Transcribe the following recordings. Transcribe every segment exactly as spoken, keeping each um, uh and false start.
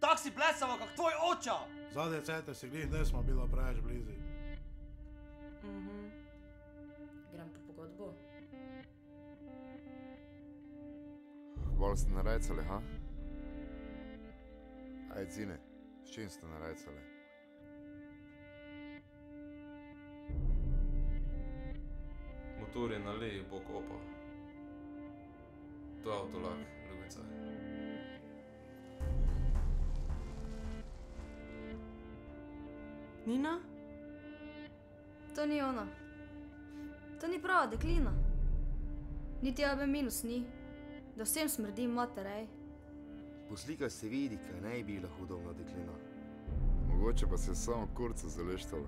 Tak si blesava, kak tvoj oča! Zadnje cete si glih nesmo bila preveč blizi. Mhm. Grem po pogodbo. Bolj ste narajcali, ha? Ajde, Zine, s čim ste narajcali? Motor je na leji bok opa. To je avtolak, ljubica. Nina? To ni ona. To ni prava deklina. Niti A B minus ni. Da vsem smrdi materej. Po slikah se vidi, kaj ne bi bila hudobna deklina. Mogoče pa se je samo kurca zaleštala.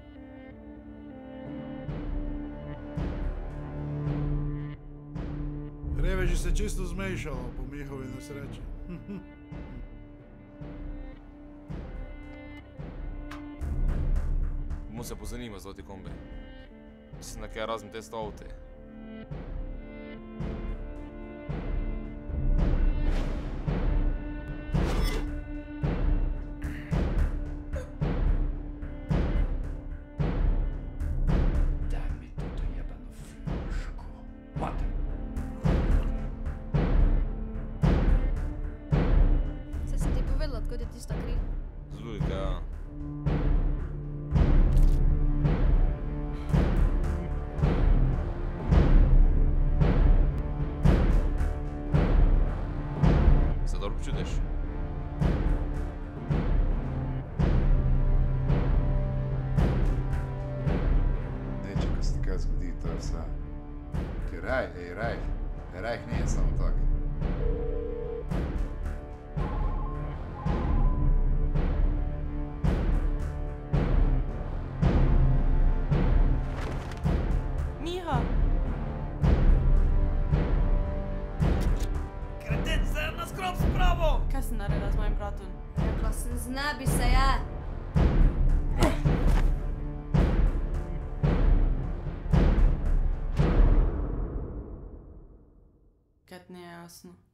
Reveži se čisto zmešalo po Mihovi nesreči. Bomo se pozanima za oti kombi. Mislim, da kaj razim te sto avte. Saj sem ti povedala, odkud je tista kri. Z Lujka, ja. Se dobro počutiš? Neče, ko se ti kaj zgodi, to je vse. Ker raj, ej, raj. Raj ne je samo tak. Miha! Kreten se je naskrop spravo! Kaj si naredila z mojim bratom? Rekla sem, znebi se je. Kaj ti ni jasno?